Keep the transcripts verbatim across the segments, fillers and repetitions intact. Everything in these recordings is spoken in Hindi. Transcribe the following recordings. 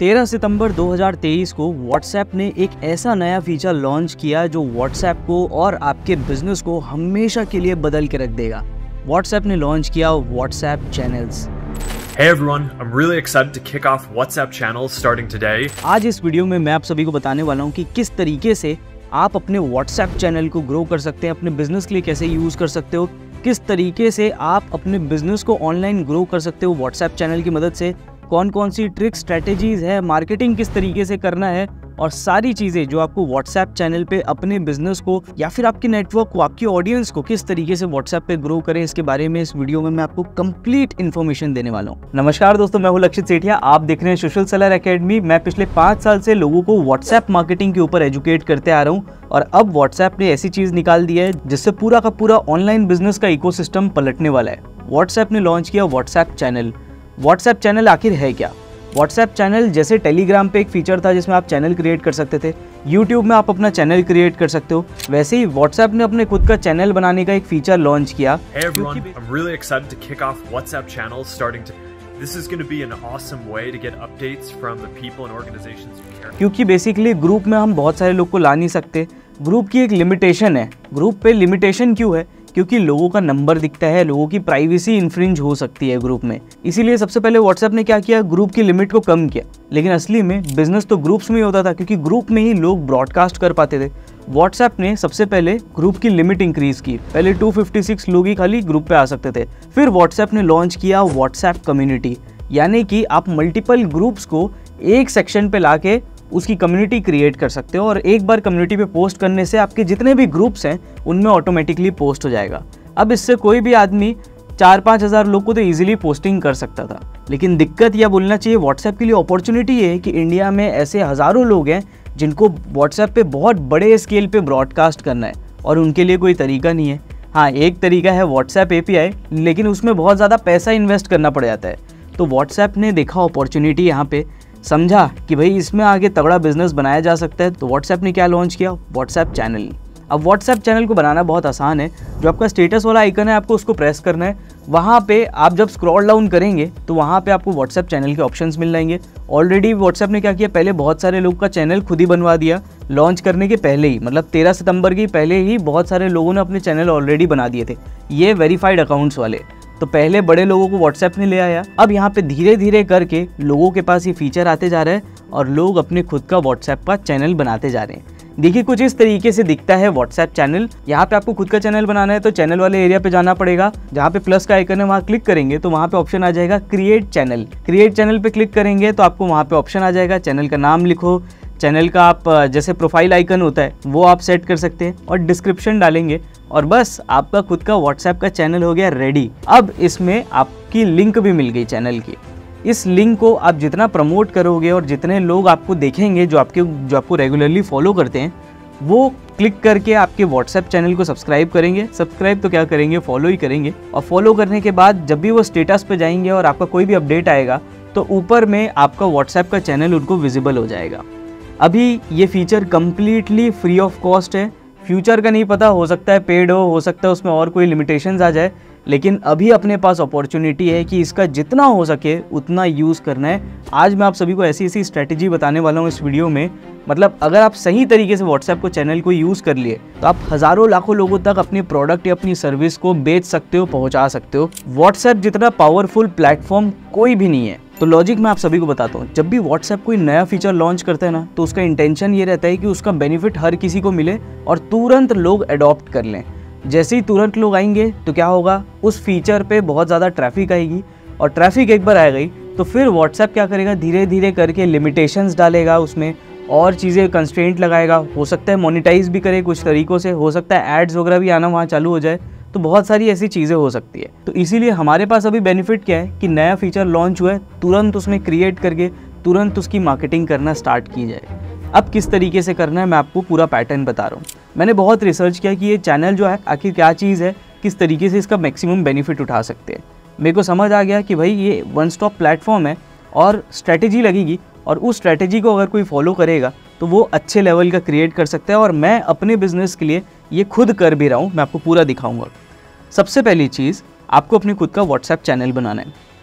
तेरह सितंबर दो हज़ार तेईस को व्हाट्सएप ने एक ऐसा नया फीचर लॉन्च किया जो व्हाट्सएप को और आपके बिजनेस को हमेशा के लिए बदल के रख देगा। व्हाट्सएप ने लॉन्च किया WhatsApp channels. Hey everyone, I'm really excited to kick off WhatsApp channels starting today. आज इस वीडियो में मैं आप सभी को बताने वाला हूँ कि किस तरीके से आप अपने व्हाट्सएप चैनल को ग्रो कर सकते हैं, अपने बिजनेस के लिए कैसे यूज कर सकते हो, किस तरीके से आप अपने बिजनेस को ऑनलाइन ग्रो कर सकते हो व्हाट्सएप चैनल की मदद से, कौन कौन सी ट्रिक स्ट्रैटेजीज है, मार्केटिंग किस तरीके से करना है और सारी चीज़ें जो आपको व्हाट्सएप चैनल पे अपने बिजनेस को या फिर आपके नेटवर्क को, आपकी ऑडियंस को किस तरीके से व्हाट्सएप पे ग्रो करें, इसके बारे में इस वीडियो में मैं आपको कंप्लीट इन्फॉर्मेशन देने वाला हूँ। नमस्कार दोस्तों, मैं हूँ लक्षित सेठिया, आप देख रहे हैं सोशल सेलर एकेडमी। मैं पिछले पाँच साल से लोगों को व्हाट्सएप मार्केटिंग के ऊपर एजुकेट करते आ रहा हूँ और अब व्हाट्सएप ने ऐसी चीज़ निकाल दी है जिससे पूरा का पूरा ऑनलाइन बिजनेस का इकोसिस्टम पलटने वाला है। व्हाट्सएप ने लॉन्च किया व्हाट्सएप चैनल। व्हाट्सएप चैनल आखिर है क्या? व्हाट्सएप चैनल जैसे टेलीग्राम पे एक फीचर था जिसमें आप चैनल क्रिएट कर सकते थे, यूट्यूब में आप अपना चैनल क्रिएट कर सकते हो, वैसे ही व्हाट्सएप ने अपने खुद का चैनल बनाने का एक फीचर लॉन्च किया। Hey everyone, I'm really excited to kick off WhatsApp channels starting to. This is going to be an awesome way to get updates from the people and organizations we care. क्योंकि बेसिकली ग्रुप में हम बहुत सारे लोग को ला नहीं सकते, ग्रुप की एक लिमिटेशन है। ग्रुप पे लिमिटेशन क्यों है? क्योंकि लोगों का नंबर दिखता है, लोगों की प्राइवेसी इन्फ्रिंज हो सकती है ग्रुप में। इसीलिए सबसे पहले व्हाट्सएप ने क्या किया, ग्रुप की लिमिट को कम किया। लेकिन असली में बिजनेस तो ग्रुप्स में ही होता था क्योंकि ग्रुप में ही लोग ब्रॉडकास्ट कर पाते थे। व्हाट्सएप ने सबसे पहले ग्रुप की लिमिट इंक्रीज की। पहले दो सौ छप्पन लोग ही खाली ग्रुप पे आ सकते थे। फिर व्हाट्सएप ने लॉन्च किया व्हाट्सएप कम्युनिटी, यानी कि आप मल्टीपल ग्रुप्स को एक सेक्शन पे लाके उसकी कम्युनिटी क्रिएट कर सकते हो और एक बार कम्युनिटी पे पोस्ट करने से आपके जितने भी ग्रुप्स हैं उनमें ऑटोमेटिकली पोस्ट हो जाएगा। अब इससे कोई भी आदमी चार पाँच हज़ार लोग को तो इजीली पोस्टिंग कर सकता था। लेकिन दिक्कत या बोलना चाहिए व्हाट्सएप के लिए अपॉर्चुनिटी है कि इंडिया में ऐसे हज़ारों लोग हैं जिनको व्हाट्सएप पे बहुत बड़े स्केल पे ब्रॉडकास्ट करना है और उनके लिए कोई तरीका नहीं है। हाँ, एक तरीका है व्हाट्सएप ए पी आई, लेकिन उसमें बहुत ज़्यादा पैसा इन्वेस्ट करना पड़ जाता है। तो व्हाट्सएप ने देखा अपॉर्चुनिटी यहाँ पे, समझा कि भाई इसमें आगे तगड़ा बिजनेस बनाया जा सकता है। तो व्हाट्सएप ने क्या लॉन्च किया, व्हाट्सएप चैनल। अब व्हाट्सएप चैनल को बनाना बहुत आसान है। जो आपका स्टेटस वाला आइकन है आपको उसको प्रेस करना है। वहाँ पे आप जब स्क्रॉल डाउन करेंगे तो वहाँ पे आपको व्हाट्सएप चैनल के ऑप्शंस मिल जाएंगे। ऑलरेडी व्हाट्सएप ने क्या किया, पहले बहुत सारे लोग का चैनल खुद ही बनवा दिया लॉन्च करने के पहले ही, मतलब तेरह सितंबर के पहले ही बहुत सारे लोगों ने अपने चैनल ऑलरेडी बना दिए थे, ये वेरीफाइड अकाउंट्स वाले। तो पहले बड़े लोगों को व्हाट्सएप ने ले आया। अब यहाँ पे धीरे धीरे करके लोगों के पास ये फीचर आते जा रहे हैं और लोग अपने खुद का व्हाट्सएप का चैनल बनाते जा रहे हैं। देखिए कुछ इस तरीके से दिखता है व्हाट्सएप चैनल। यहाँ पे आपको खुद का चैनल बनाना है तो चैनल वाले एरिया पे जाना पड़ेगा। जहाँ पे प्लस का आइकन है वहाँ क्लिक करेंगे तो वहाँ पे ऑप्शन आ जाएगा क्रिएट चैनल। क्रिएट चैनल पे क्लिक करेंगे तो आपको वहाँ पे ऑप्शन आ जाएगा, चैनल का नाम लिखो, चैनल का आप जैसे प्रोफाइल आइकन होता है वो आप सेट कर सकते हैं और डिस्क्रिप्शन डालेंगे और बस आपका खुद का व्हाट्सएप का चैनल हो गया रेडी। अब इसमें आपकी लिंक भी मिल गई चैनल की। इस लिंक को आप जितना प्रमोट करोगे और जितने लोग आपको देखेंगे जो आपके जो आपको रेगुलरली फॉलो करते हैं वो क्लिक करके आपके व्हाट्सएप चैनल को सब्सक्राइब करेंगे। सब्सक्राइब तो क्या करेंगे, फॉलो ही करेंगे। और फॉलो करने के बाद जब भी वो स्टेटस पे जाएंगे और आपका कोई भी अपडेट आएगा तो ऊपर में आपका व्हाट्सएप का चैनल उनको विजिबल हो जाएगा। अभी ये feature completely free of cost है। फ्यूचर का नहीं पता, हो सकता है पेड हो, हो सकता है उसमें और कोई लिमिटेशंस आ जाए, लेकिन अभी अपने पास अपॉर्चुनिटी है कि इसका जितना हो सके उतना यूज़ करना है। आज मैं आप सभी को ऐसी ऐसी स्ट्रैटेजी बताने वाला हूँ इस वीडियो में। मतलब अगर आप सही तरीके से व्हाट्सएप को चैनल को यूज़ कर लिए तो आप हज़ारों लाखों लोगों तक अपने प्रोडक्ट या अपनी सर्विस को बेच सकते हो, पहुँचा सकते हो। व्हाट्सएप जितना पावरफुल प्लेटफॉर्म कोई भी नहीं है। तो लॉजिक मैं आप सभी को बताता हूँ, जब भी व्हाट्सएप कोई नया फीचर लॉन्च करता है ना तो उसका इंटेंशन ये रहता है कि उसका बेनिफिट हर किसी को मिले और तुरंत लोग अडॉप्ट कर लें। जैसे ही तुरंत लोग आएंगे तो क्या होगा, उस फीचर पे बहुत ज़्यादा ट्रैफिक आएगी और ट्रैफिक एक बार आ गई तो फिर व्हाट्सएप क्या करेगा, धीरे धीरे करके लिमिटेशंस डालेगा, उसमें और चीज़ें कंस्ट्रेंट लगाएगा। हो सकता है मोनेटाइज भी करे कुछ तरीक़ों से, हो सकता है एड्स वगैरह भी आना वहाँ चालू हो जाए। तो बहुत सारी ऐसी चीज़ें हो सकती है। तो इसीलिए हमारे पास अभी बेनिफिट क्या है कि नया फीचर लॉन्च हुआ है, तुरंत उसमें क्रिएट करके तुरंत उसकी मार्केटिंग करना स्टार्ट की जाए। अब किस तरीके से करना है मैं आपको पूरा पैटर्न बता रहा हूँ। मैंने बहुत रिसर्च किया कि ये चैनल जो है आखिर क्या चीज़ है, किस तरीके से इसका मैक्सिमम बेनिफिट उठा सकते हैं। मेरे को समझ आ गया कि भाई ये वन स्टॉप प्लेटफॉर्म है और स्ट्रैटेजी लगेगी और उस स्ट्रैटेजी को अगर कोई फॉलो करेगा तो वो अच्छे लेवल का क्रिएट कर सकता है। और मैं अपने बिजनेस के लिए ये खुद कर भी रहा हूँ, मैं आपको पूरा दिखाऊंगा। सबसे पहली चीज़, आपको अपने खुद का व्हाट्सएप चैनल बनाना है।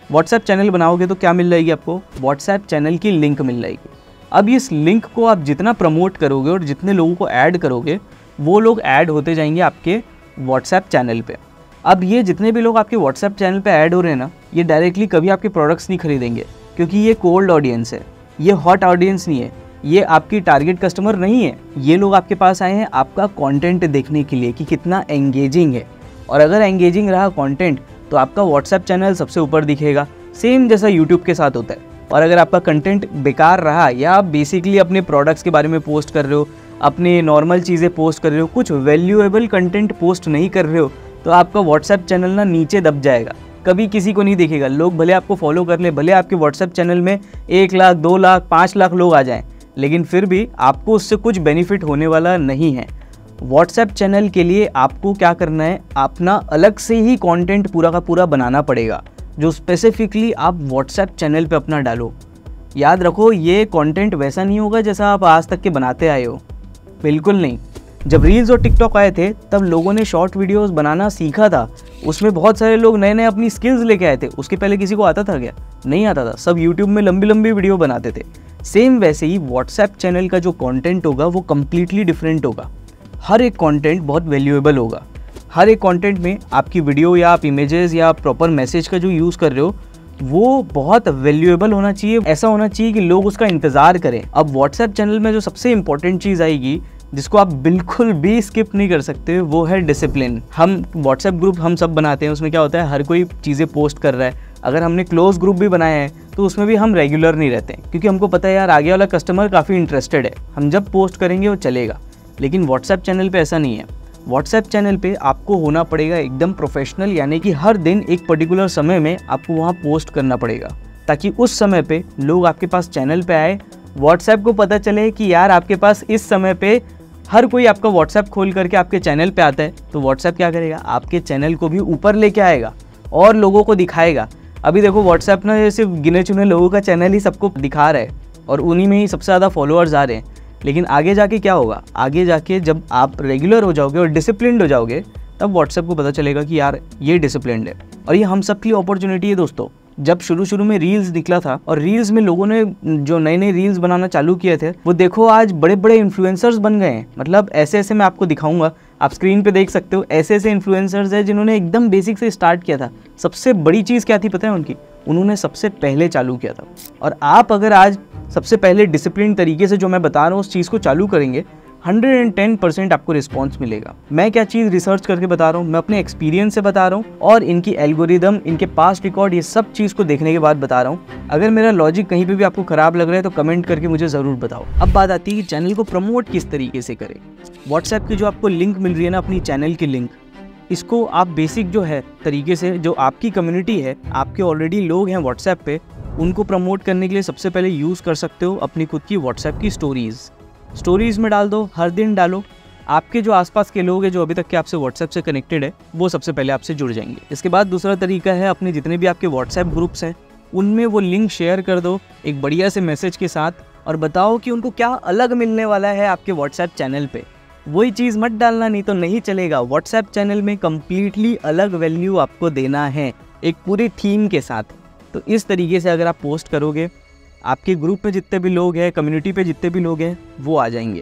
व्हाट्सएप चैनल बनाओगे तो क्या मिल जाएगी आपको, व्हाट्सएप चैनल की लिंक मिल जाएगी। अब इस लिंक को आप जितना प्रमोट करोगे और जितने लोगों को ऐड करोगे वो लोग ऐड होते जाएंगे आपके व्हाट्सएप चैनल पे। अब ये जितने भी लोग आपके व्हाट्सएप चैनल पे ऐड हो रहे हैं ना, ये डायरेक्टली कभी आपके प्रोडक्ट्स नहीं खरीदेंगे, क्योंकि ये कोल्ड ऑडियंस है, ये हॉट ऑडियंस नहीं है, ये आपकी टारगेट कस्टमर नहीं है। ये लोग आपके पास आए हैं आपका कंटेंट देखने के लिए कि कितना एंगेजिंग है, और अगर एंगेजिंग रहा कंटेंट तो आपका व्हाट्सएप चैनल सबसे ऊपर दिखेगा, सेम जैसा यूट्यूब के साथ होता है। और अगर आपका कंटेंट बेकार रहा या आप बेसिकली अपने प्रोडक्ट्स के बारे में पोस्ट कर रहे हो, अपने नॉर्मल चीज़ें पोस्ट कर रहे हो, कुछ वैल्यूएबल कंटेंट पोस्ट नहीं कर रहे हो, तो आपका व्हाट्सएप चैनल ना नीचे दब जाएगा, कभी किसी को नहीं देखेगा। लोग भले आपको फॉलो कर ले, भले आपके व्हाट्सएप चैनल में एक लाख दो लाख पाँच लाख लोग आ जाएं, लेकिन फिर भी आपको उससे कुछ बेनिफिट होने वाला नहीं है। व्हाट्सएप चैनल के लिए आपको क्या करना है, अपना अलग से ही कंटेंट पूरा का पूरा बनाना पड़ेगा, जो स्पेसिफिकली आप व्हाट्सएप चैनल पे अपना डालो। याद रखो, ये कंटेंट वैसा नहीं होगा जैसा आप आज तक के बनाते आए हो, बिल्कुल नहीं। जब रील्स और टिकटॉक आए थे तब लोगों ने शॉर्ट वीडियोस बनाना सीखा था, उसमें बहुत सारे लोग नए नए अपनी स्किल्स लेके आए थे। उसके पहले किसी को आता था क्या? नहीं आता था, सब यूट्यूब में लंबी लंबी वीडियो बनाते थे। सेम वैसे ही व्हाट्सएप चैनल का जो कंटेंट होगा वो कम्प्लीटली डिफरेंट होगा। हर एक कंटेंट बहुत वैल्यूएबल होगा। हर एक कंटेंट में आपकी वीडियो या आप इमेजेस या प्रॉपर मैसेज का जो यूज़ कर रहे हो वो बहुत वैल्यूएबल होना चाहिए, ऐसा होना चाहिए कि लोग उसका इंतज़ार करें। अब व्हाट्सएप चैनल में जो सबसे इंपॉर्टेंट चीज़ आएगी, जिसको आप बिल्कुल भी स्किप नहीं कर सकते, वो है डिसिप्लिन। हम व्हाट्सएप ग्रुप हम सब बनाते हैं, उसमें क्या होता है, हर कोई चीज़ें पोस्ट कर रहा है। अगर हमने क्लोज ग्रुप भी बनाया है तो उसमें भी हम रेगुलर नहीं रहते हैं, क्योंकि हमको पता है यार आगे वाला कस्टमर काफ़ी इंटरेस्टेड है, हम जब पोस्ट करेंगे वो चलेगा। लेकिन व्हाट्सएप चैनल पे ऐसा नहीं है। व्हाट्सएप चैनल पे आपको होना पड़ेगा एकदम प्रोफेशनल, यानी कि हर दिन एक पर्टिकुलर समय में आपको वहाँ पोस्ट करना पड़ेगा, ताकि उस समय पे लोग आपके पास चैनल पे आए, व्हाट्सएप को पता चले कि यार आपके पास इस समय पे हर कोई आपका व्हाट्सएप खोल करके आपके चैनल पे आता है। तो व्हाट्सएप क्या करेगा, आपके चैनल को भी ऊपर लेके आएगा और लोगों को दिखाएगा। अभी देखो व्हाट्सएप ना सिर्फ गिने चुने लोगों का चैनल ही सबको दिखा रहा है और उन्हीं में ही सबसे ज़्यादा फॉलोअर्स आ रहे हैं। लेकिन आगे जाके क्या होगा, आगे जाके जब आप रेगुलर हो जाओगे और डिसिप्लिन्ड हो जाओगे, तब व्हाट्सएप को पता चलेगा कि यार ये डिसिप्लिन्ड है। और ये हम सब की अपॉर्चुनिटी है दोस्तों। जब शुरू शुरू में रील्स निकला था और रील्स में लोगों ने जो नए नए रील्स बनाना चालू किए थे, वो देखो आज बड़े बड़े इन्फ्लुएंसर्स बन गए हैं। मतलब ऐसे ऐसे मैं आपको दिखाऊंगा, आप स्क्रीन पे देख सकते हो, ऐसे ऐसे इन्फ्लुएंसर्स हैं जिन्होंने एकदम बेसिक से स्टार्ट किया था। सबसे बड़ी चीज़ क्या थी पता है उनकी, उन्होंने सबसे पहले चालू किया था। और आप अगर आज सबसे पहले डिसिप्लिन तरीके से जो मैं बता रहा हूँ उस चीज़ को चालू करेंगे, हंड्रेड टेन परसेंट आपको रिस्पॉन्स मिलेगा। मैं क्या चीज़ रिसर्च करके बता रहा हूँ, मैं अपने एक्सपीरियंस से बता रहा हूँ और इनकी एल्गोरिदम, इनके पास्ट रिकॉर्ड, ये सब चीज़ को देखने के बाद बता रहा हूँ। अगर मेरा लॉजिक कहीं पे भी आपको ख़राब लग रहा है तो कमेंट करके मुझे ज़रूर बताओ। अब बात आती है कि चैनल को प्रमोट किस तरीके से करें। व्हाट्सएप की जो आपको लिंक मिल रही है ना, अपनी चैनल की लिंक, इसको आप बेसिक जो है तरीके से, जो आपकी कम्युनिटी है, आपके ऑलरेडी लोग हैं व्हाट्सएप पे, उनको प्रमोट करने के लिए सबसे पहले यूज़ कर सकते हो अपनी खुद की व्हाट्सएप की स्टोरीज़। स्टोरीज़ में डाल दो, हर दिन डालो। आपके जो आसपास के लोग हैं जो अभी तक के आपसे व्हाट्सएप से कनेक्टेड है, वो सबसे पहले आपसे जुड़ जाएंगे। इसके बाद दूसरा तरीका है, अपने जितने भी आपके व्हाट्सएप ग्रुप्स हैं उनमें वो लिंक शेयर कर दो एक बढ़िया से मैसेज के साथ, और बताओ कि उनको क्या अलग मिलने वाला है आपके व्हाट्सएप चैनल पे। वही चीज़ मत डालना, नहीं तो नहीं चलेगा। व्हाट्सएप चैनल में कम्प्लीटली अलग वैल्यू आपको देना है, एक पूरी थीम के साथ। तो इस तरीके से अगर आप पोस्ट करोगे, आपके ग्रुप पे जितने भी लोग हैं, कम्युनिटी पे जितने भी लोग हैं, वो आ जाएंगे।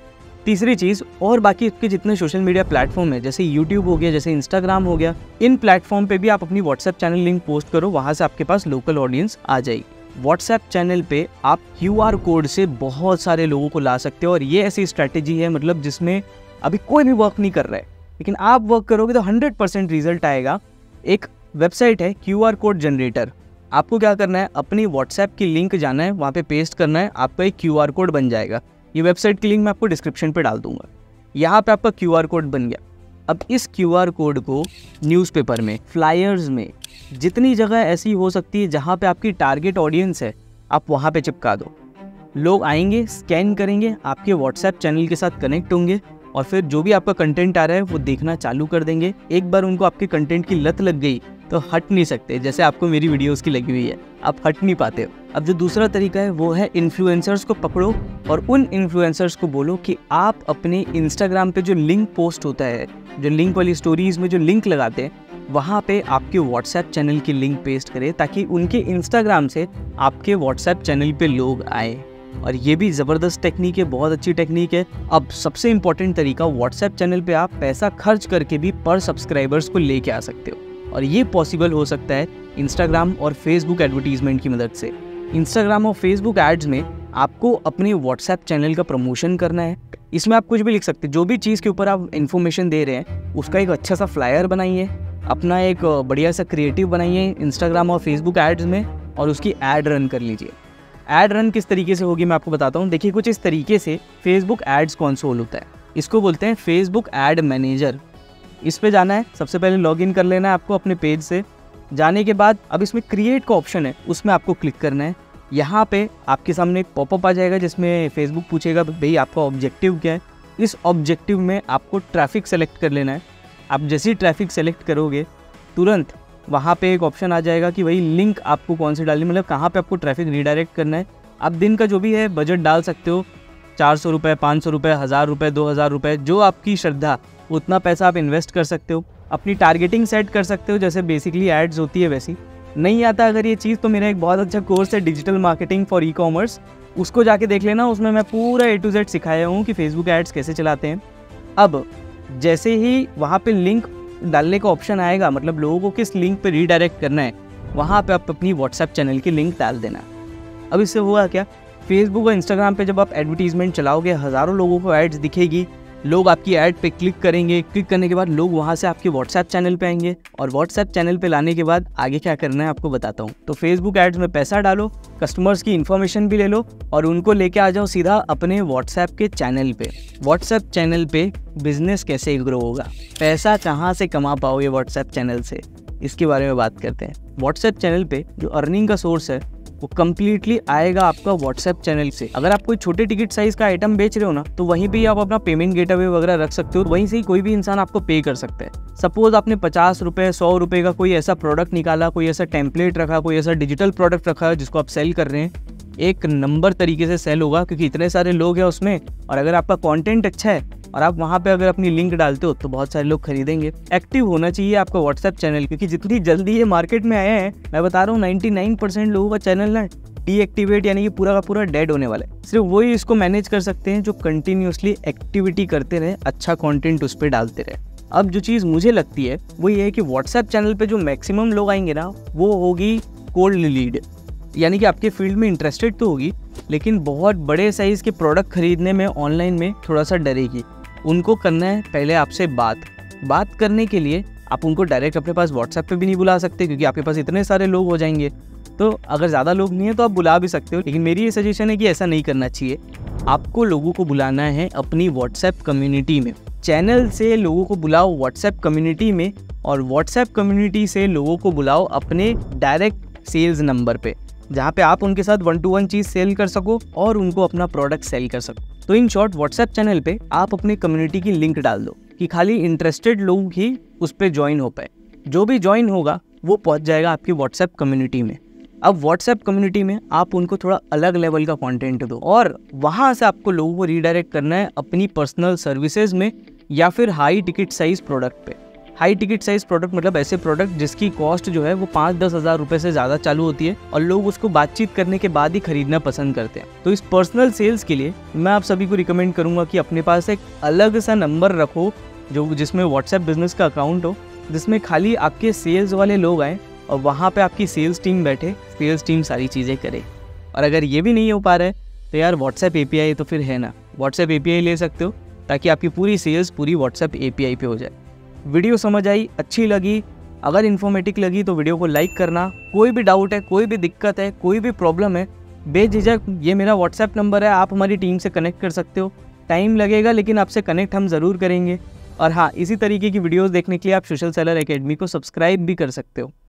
तीसरी चीज़, और बाकी इसके जितने सोशल मीडिया प्लेटफॉर्म है, जैसे यूट्यूब हो गया, जैसे इंस्टाग्राम हो गया, इन प्लेटफॉर्म पे भी आप अपनी व्हाट्सएप चैनल लिंक पोस्ट करो, वहाँ से आपके पास लोकल ऑडियंस आ जाएगी। व्हाट्सएप चैनल पे आप क्यू आर कोड से बहुत सारे लोगों को ला सकते हो, और ये ऐसी स्ट्रैटेजी है मतलब जिसमें अभी कोई भी वर्क नहीं कर रहा है, लेकिन आप वर्क करोगे तो हंड्रेड परसेंट रिजल्ट आएगा। एक वेबसाइट है क्यू आर कोड जनरेटर। आपको क्या करना है, अपनी व्हाट्सएप की लिंक जाना है, वहाँ पे पेस्ट करना है, आपका एक क्यू आर कोड बन जाएगा। ये वेबसाइट की लिंक मैं आपको डिस्क्रिप्शन पे डाल दूंगा। यहाँ पे आपका क्यू आर कोड बन गया। अब इस क्यू आर कोड को न्यूज़पेपर में, फ्लायर्स में, जितनी जगह ऐसी हो सकती है जहाँ पे आपकी टारगेट ऑडियंस है, आप वहाँ पे चिपका दो। लोग आएंगे, स्कैन करेंगे, आपके व्हाट्सएप चैनल के साथ कनेक्ट होंगे, और फिर जो भी आपका कंटेंट आ रहा है वो देखना चालू कर देंगे। एक बार उनको आपके कंटेंट की लत लग गई तो हट नहीं सकते, जैसे आपको मेरी वीडियोस की लगी हुई है, आप हट नहीं पाते हो। अब जो दूसरा तरीका है वो है इन्फ्लुएंसर्स को पकड़ो और उन इन्फ्लुएंसर्स को बोलो कि आप अपने इंस्टाग्राम पे जो लिंक पोस्ट होता है, जो लिंक वाली स्टोरीज में जो लिंक लगाते हैं, वहाँ पे आपके व्हाट्सएप चैनल की लिंक पेस्ट करें ताकि उनके इंस्टाग्राम से आपके व्हाट्सएप चैनल पे लोग आए। और ये भी ज़बरदस्त टेक्निक है, बहुत अच्छी टेक्निक है। अब सबसे इम्पॉर्टेंट तरीका, व्हाट्सएप चैनल पे आप पैसा खर्च करके भी पर सब्सक्राइबर्स को लेके आ सकते हो और ये पॉसिबल हो सकता है इंस्टाग्राम और फेसबुक एडवर्टीजमेंट की मदद से। इंस्टाग्राम और फेसबुक एड्स में आपको अपने व्हाट्सएप चैनल का प्रमोशन करना है। इसमें आप कुछ भी लिख सकते हैं, जो भी चीज़ के ऊपर आप इन्फॉर्मेशन दे रहे हैं उसका एक अच्छा सा फ्लायर बनाइए, अपना एक बढ़िया सा क्रिएटिव बनाइए इंस्टाग्राम और फेसबुक एड्स में और उसकी ऐड रन कर लीजिए। ऐड रन किस तरीके से होगी मैं आपको बताता हूँ। देखिए कुछ इस तरीके से फेसबुक एड्स कंसोल होता है, इसको बोलते हैं फेसबुक एड मैनेजर। इस पे जाना है, सबसे पहले लॉगिन कर लेना है आपको अपने पेज से। जाने के बाद अब इसमें क्रिएट का ऑप्शन है, उसमें आपको क्लिक करना है। यहाँ पे आपके सामने एक पॉपअप आ जाएगा जिसमें फेसबुक पूछेगा भाई आपका ऑब्जेक्टिव क्या है। इस ऑब्जेक्टिव में आपको ट्रैफिक सेलेक्ट कर लेना है। आप जैसे ही ट्रैफिक सेलेक्ट करोगे तुरंत वहाँ पे एक ऑप्शन आ जाएगा कि भाई लिंक आपको कौन सी डालनी, मतलब कहाँ पे आपको ट्रैफिक रीडायरेक्ट करना है। आप दिन का जो भी है बजट डाल सकते हो, चार सौ रुपये, पाँच सौ रुपये, हज़ार रुपये, दो हज़ार रुपये, जो आपकी श्रद्धा, उतना पैसा आप इन्वेस्ट कर सकते हो। अपनी टारगेटिंग सेट कर सकते हो जैसे बेसिकली एड्स होती है वैसी। नहीं आता अगर ये चीज़ तो मेरा एक बहुत अच्छा कोर्स है digital marketing for e commerce, उसको जाके देख लेना। उसमें मैं पूरा ए टू जेड सिखाया हूँ कि फेसबुक एड्स कैसे चलाते हैं। अब जैसे ही वहाँ पे लिंक डालने का ऑप्शन आएगा, मतलब लोगों को किस लिंक पे रीडायरेक्ट करना है, वहाँ पे आप अपनी व्हाट्सएप चैनल की लिंक डाल देना। अब इससे हुआ क्या, फेसबुक और इंस्टाग्राम पे जब आप एडवर्टीजमेंट चलाओगे हज़ारों लोगों को एड्स दिखेगी, लोग आपकी ऐड पे क्लिक करेंगे। क्लिक करने के बाद लोग वहाँ से आपके व्हाट्सएप चैनल पे आएंगे और व्हाट्सएप चैनल पे लाने के बाद आगे क्या करना है आपको बताता हूँ। तो फेसबुक एड्स में पैसा डालो, कस्टमर्स की इन्फॉर्मेशन भी ले लो और उनको लेके आ जाओ सीधा अपने व्हाट्सएप के चैनल पे। व्हाट्सएप चैनल पे बिजनेस कैसे ग्रो होगा, पैसा कहाँ से कमा पाओगे व्हाट्सएप चैनल से, इसके बारे में बात करते हैं। व्हाट्सएप चैनल पे जो अर्निंग का सोर्स है वो कम्प्लीटली आएगा आपका व्हाट्सएप चैनल से। अगर आप कोई छोटे टिकट साइज का आइटम बेच रहे हो ना, तो वहीं पे आप अपना पेमेंट गेटवे वगैरह रख सकते हो, वहीं से ही कोई भी इंसान आपको पे कर सकता है। सपोज आपने पचास रुपए, सौ रुपए का कोई ऐसा प्रोडक्ट निकाला, कोई ऐसा टेम्पलेट रखा, कोई ऐसा डिजिटल प्रोडक्ट रखा जिसको आप सेल कर रहे हैं, एक नंबर तरीके से सेल होगा क्योंकि इतने सारे लोग हैं उसमें। और अगर आपका कंटेंट अच्छा है और आप वहाँ पे अगर अपनी लिंक डालते हो तो बहुत सारे लोग खरीदेंगे। एक्टिव होना चाहिए आपका व्हाट्सएप चैनल, क्योंकि जितनी जल्दी ये मार्केट में आया है, मैं बता रहा हूँ निन्यानवे परसेंट लोगों का चैनल ना डीएक्टिवेट यानी कि पूरा का पूरा डेड होने वाला है। सिर्फ वही इसको मैनेज कर सकते हैं जो कंटिन्यूसली एक्टिविटी करते रहे, अच्छा कंटेंट उस पर डालते रहे। अब जो चीज़ मुझे लगती है वो ये है कि व्हाट्सएप चैनल पे जो मैक्सिमम लोग आएंगे ना, वो होगी कोल्ड लीड, यानी कि आपके फील्ड में इंटरेस्टेड तो होगी लेकिन बहुत बड़े साइज़ के प्रोडक्ट खरीदने में ऑनलाइन में थोड़ा सा डरेगी। उनको करना है पहले आपसे बात बात करने के लिए आप उनको डायरेक्ट अपने पास व्हाट्सएप पे भी नहीं बुला सकते क्योंकि आपके पास इतने सारे लोग हो जाएंगे। तो अगर ज़्यादा लोग नहीं है तो आप बुला भी सकते हो, लेकिन मेरी ये सजेशन है कि ऐसा नहीं करना चाहिए। आपको लोगों को बुलाना है अपनी व्हाट्सएप कम्युनिटी में। चैनल से लोगों को बुलाओ व्हाट्सएप कम्युनिटी में और व्हाट्सएप कम्युनिटी से लोगों को बुलाओ अपने डायरेक्ट सेल्स नंबर पे, जहाँ पे आप उनके साथ वन टू वन चीज़ सेल कर सको और उनको अपना प्रोडक्ट सेल कर सको। तो इन शॉर्ट व्हाट्सएप चैनल पे आप अपनी कम्युनिटी की लिंक डाल दो कि खाली इंटरेस्टेड लोग ही उस पर ज्वाइन हो पाए। जो भी ज्वाइन होगा वो पहुंच जाएगा आपकी व्हाट्सएप कम्युनिटी में। अब व्हाट्सएप कम्युनिटी में आप उनको थोड़ा अलग लेवल का कंटेंट दो और वहाँ से आपको लोगों को रीडायरेक्ट करना है अपनी पर्सनल सर्विसेज में या फिर हाई टिकट साइज प्रोडक्ट पे। हाई टिकट साइज प्रोडक्ट मतलब ऐसे प्रोडक्ट जिसकी कॉस्ट जो है वो पाँच दस हज़ार रुपये से ज़्यादा चालू होती है और लोग उसको बातचीत करने के बाद ही खरीदना पसंद करते हैं। तो इस पर्सनल सेल्स के लिए मैं आप सभी को रिकमेंड करूँगा कि अपने पास एक अलग सा नंबर रखो जो जिसमें व्हाट्सएप बिजनेस का अकाउंट हो, जिसमें खाली आपके सेल्स वाले लोग आएँ और वहाँ पे आपकी सेल्स टीम बैठे, सेल्स टीम सारी चीज़ें करे। और अगर ये भी नहीं हो पा रहा है तो यार व्हाट्सएप एपीआई तो फिर है ना, व्हाट्सएप एपीआई ले सकते हो ताकि आपकी पूरी सेल्स पूरी व्हाट्सएप एपीआई पे हो जाए। वीडियो समझ आई, अच्छी लगी, अगर इन्फॉर्मेटिव लगी तो वीडियो को लाइक करना। कोई भी डाउट है, कोई भी दिक्कत है, कोई भी प्रॉब्लम है, बेझिझक ये मेरा व्हाट्सएप नंबर है, आप हमारी टीम से कनेक्ट कर सकते हो। टाइम लगेगा लेकिन आपसे कनेक्ट हम ज़रूर करेंगे। और हाँ, इसी तरीके की वीडियोस देखने के लिए आप सोशल सेलर एकेडमी को सब्सक्राइब भी कर सकते हो।